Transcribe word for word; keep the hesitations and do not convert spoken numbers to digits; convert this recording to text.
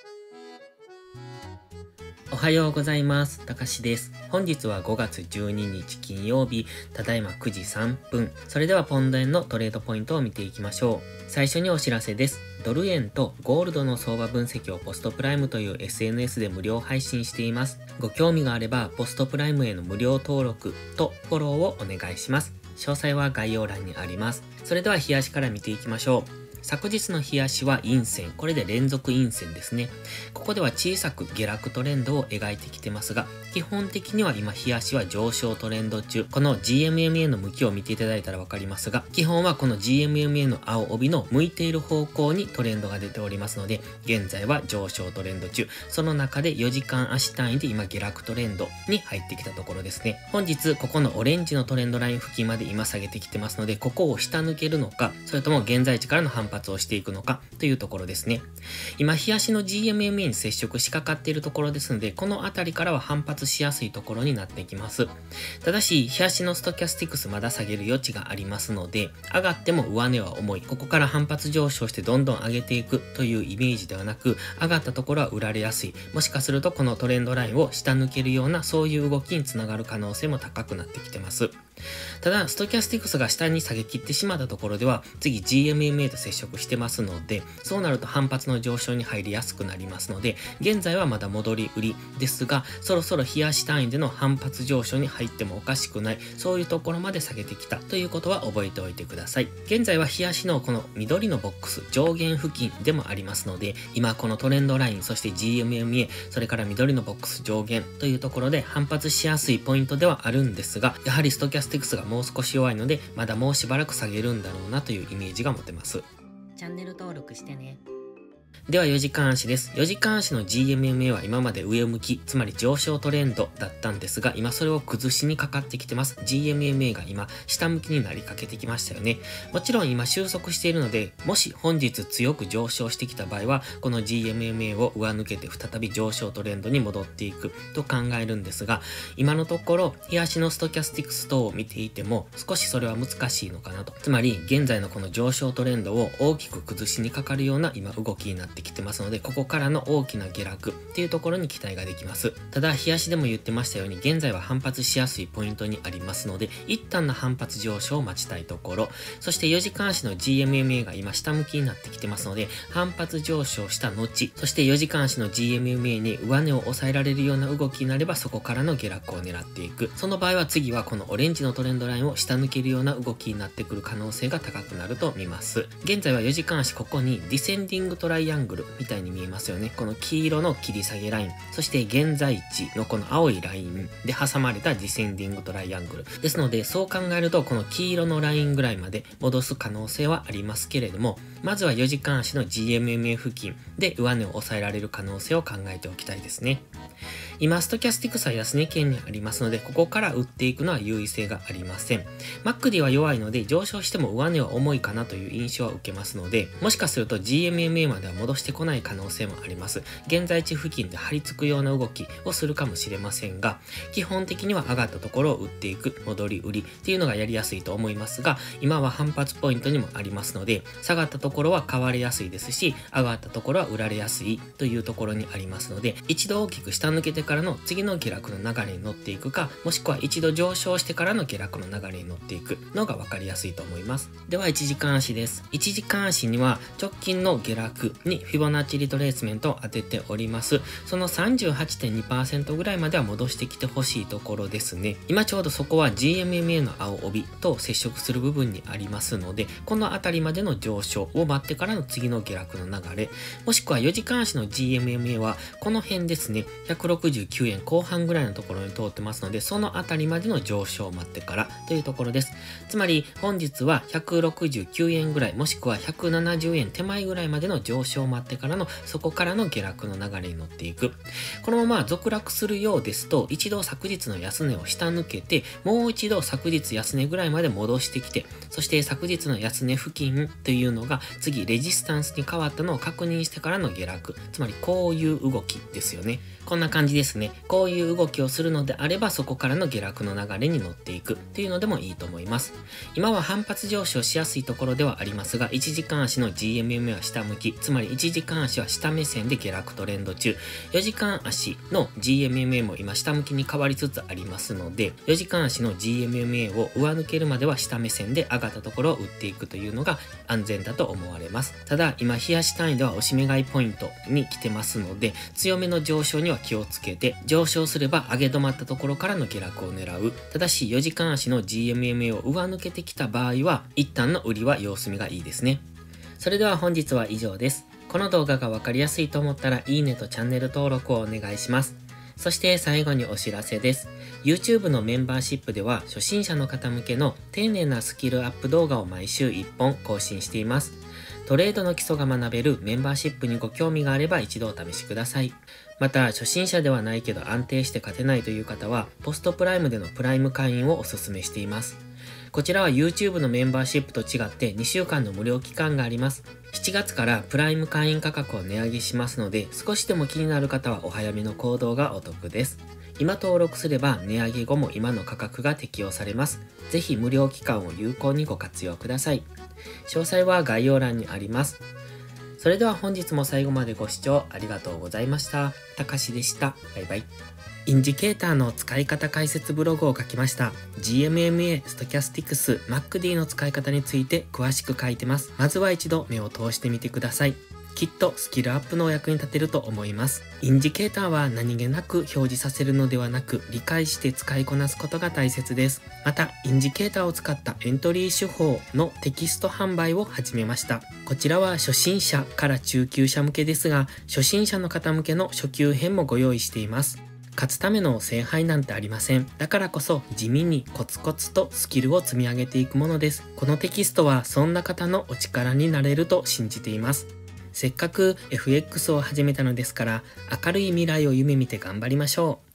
おはようございます。たかしです。本日はごがつじゅうににち金曜日、ただいまくじさんぷん。それではポンド円のトレードポイントを見ていきましょう。最初にお知らせです。ドル円とゴールドの相場分析をポストプライムという エスエヌエス で無料配信しています。ご興味があれば、ポストプライムへの無料登録とフォローをお願いします。詳細は概要欄にあります。それでは日足から見ていきましょう。昨日の日足は陰線。これで連続陰線ですね。ここでは小さく下落トレンドを描いてきてますが、基本的には今日足は上昇トレンド中。この ジーエムエムエー の向きを見ていただいたらわかりますが、基本はこの ジーエムエムエー の青帯の向いている方向にトレンドが出ておりますので、現在は上昇トレンド中。その中でよじかん足単位で今下落トレンドに入ってきたところですね。本日ここのオレンジのトレンドライン付近まで今下げてきてますので、ここを下抜けるのか、それとも現在地からの反発をしていくのかというところですね。今日足の ジーエムエムエー に接触しかかっているところですので、この辺りからは反発しやすいところになってきます。ただし日足のストキャスティクスまだ下げる余地がありますので、上がっても上値は重い、ここから反発上昇してどんどん上げていくというイメージではなく、上がったところは売られやすい、もしかするとこのトレンドラインを下抜けるようなそういう動きにつながる可能性も高くなってきてます。ただストキャスティクスが下に下げ切ってしまったところでは次 ジーエムエムエー と接触してますので、そうなると反発の上昇に入りやすくなりますので、現在はまだ戻り売りですが、そろそろ日足単位での反発上昇に入ってもおかしくない、そういうところまで下げてきたということは覚えておいてください。現在は日足のこの緑のボックス上限付近でもありますので、今このトレンドライン、そして ジーエムエムエー、それから緑のボックス上限というところで反発しやすいポイントではあるんですが、やはりストキャスティクスがもう少し弱いので、まだもうしばらく下げるんだろうなというイメージが持てます。 チャンネル登録してね。 ではよじかん足です。よじかん足の ジーエムエムエー は今まで上向き、つまり上昇トレンドだったんですが、今それを崩しにかかってきてます。ジーエムエムエー が今下向きになりかけてきましたよね。もちろん今収束しているので、もし本日強く上昇してきた場合は、この ジーエムエムエー を上抜けて再び上昇トレンドに戻っていくと考えるんですが、今のところ日足のストキャスティクス等を見ていても少しそれは難しいのかなと。つまり現在のこの上昇トレンドを大きく崩しにかかるような今動きになってきてますので、ここからの大きな下落っていうところに期待ができます。ただ日足でも言ってましたように、現在は反発しやすいポイントにありますので、一旦の反発上昇を待ちたいところ。そしてよじかん足の ジーエムエムエー が今下向きになってきてますので、反発上昇した後、そしてよじかん足の ジーエムエムエー に上値を抑えられるような動きになれば、そこからの下落を狙っていく。その場合は次はこのオレンジのトレンドラインを下抜けるような動きになってくる可能性が高くなると見ます。現在はよじかん足ここにディセンディングトライアングルみたいに見えますよね。この黄色の切り下げライン、そして現在地のこの青いラインで挟まれたディセンディングトライアングルですので、そう考えるとこの黄色のラインぐらいまで戻す可能性はありますけれども、まずはよじかん足の ジーエムエムエー 付近で上値を抑えられる可能性を考えておきたいですね。今ストキャスティクスは安値圏にありますので、ここから売っていくのは優位性がありません。マックディは弱いので上昇しても上値は重いかなという印象は受けますので、もしかすると ジーエムエムエー までは戻してこない可能性もあります。現在地付近で張り付くような動きをするかもしれませんが、基本的には上がったところを売っていく戻り売りっていうのがやりやすいと思いますが、今は反発ポイントにもありますので、下がったところは買われやすいですし、上がったところは売られやすいというところにありますので、一度大きく下抜けてからの次の下落の流れに乗っていくか、もしくは一度上昇してからの下落の流れに乗っていくのが分かりやすいと思います。ではいちじかん足です。いちじかん足には直近の下落にフィボナッチリトレースメントを当てております。その さんじゅうはちてんにパーセント ぐらいまでは戻してきてほしいところですね。今ちょうどそこは ジーエムエムエー の青帯と接触する部分にありますので、この辺りまでの上昇を待ってからの次の下落の流れ、もしくはよじかん足の ジーエムエムエー はこの辺ですね、ひゃくろくじゅうきゅうえんこう半ぐらいのところに通ってますので、その辺りまでの上昇を待ってからというところです。つまり本日はひゃくろくじゅうきゅうえんぐらい、もしくはひゃくななじゅうえん手前ぐらいまでの上昇を待ってからの、そこからの下落の流れに乗っていく。このまま続落するようですと、一度昨日の安値を下抜けて、もう一度昨日安値ぐらいまで戻してきて、そして昨日の安値付近というのが次レジスタンスに変わったのを確認してからの下落、つまりこういう動きですよね。こんな感じですね。こういう動きをするのであれば、そこからの下落の流れに乗っていくっていうのでもいいと思います。今は反発上昇しやすいところではありますが、いちじかん足の ジーエムエムエー は下向き、つまりいちじかん足は下目線で下落トレンド中、よじかん足の ジーエムエムエー も今下向きに変わりつつありますので、よじかん足の ジーエムエムエー を上抜けるまでは下目線で上がったところを売っていくというのが安全だと思われます。ただ、今冷やし単位では押し目買いポイントに来てますので、強めの上昇には気をつけて、上昇すれば上げ止まったところからの下落を狙う。ただし、よじかん足の ジーエムエムエー を上抜けてきた場合は、一旦の売りは様子見がいいですね。それでは本日は以上です。この動画がわかりやすいと思ったら、いいねとチャンネル登録をお願いします。そして最後にお知らせです。YouTube のメンバーシップでは、初心者の方向けの丁寧なスキルアップ動画を毎週いっぽん更新しています。トレードの基礎が学べるメンバーシップにご興味があれば一度お試しください。また、初心者ではないけど安定して勝てないという方は、ポストプライムでのプライム会員をお勧めしています。こちらは YouTube のメンバーシップと違ってにしゅうかんの無料期間があります。しちがつからプライム会員価格を値上げしますので、少しでも気になる方はお早めの行動がお得です。今登録すれば値上げ後も今の価格が適用されます。ぜひ無料期間を有効にご活用ください。詳細は概要欄にあります。それでは本日も最後までご視聴ありがとうございました。たかしでした。バイバイ。インジケーターの使い方解説ブログを書きました。ジーエムエムエー、ストキャスティクス、マックディ の使い方について詳しく書いてます。まずは一度目を通してみてください。きっとスキルアップのお役に立てると思います。インジケーターは何気なく表示させるのではなく、理解して使いこなすことが大切です。また、インジケーターを使ったエントリー手法のテキスト販売を始めました。こちらは初心者から中級者向けですが、初心者の方向けの初級編もご用意しています。勝つための聖杯なんてありません。だからこそ地味にコツコツとスキルを積み上げていくものです。このテキストはそんな方のお力になれると信じています。せっかく エフエックス を始めたのですから、明るい未来を夢見て頑張りましょう。